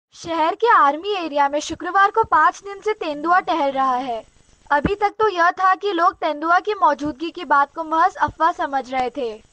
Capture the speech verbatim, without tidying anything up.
शहर के army area में शुक्रवार को पांच दिन से तेंदुआ टहल रहा है। अभी तक तो यह था कि लोग तेंदुआ की मौजूदगी की बात को महज अफवाह समझ रहे थे।